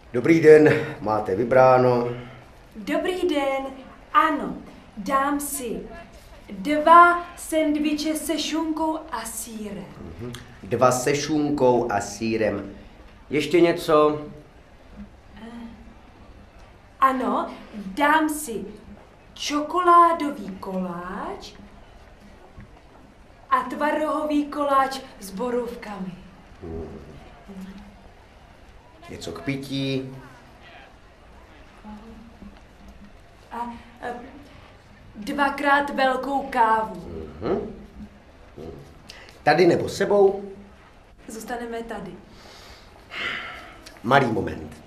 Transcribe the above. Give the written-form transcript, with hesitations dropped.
Dobrý den, máte vybráno. Dobrý den, ano, dám si 2 sendviče se šunkou a sýrem. 2 se šunkou a sýrem. Ještě něco? Ano, dám si čokoládový koláč a tvarohový koláč s borůvkami. Něco k pití? A 2krát velkou kávu. Tady nebo s sebou? Zůstaneme tady. Malý moment.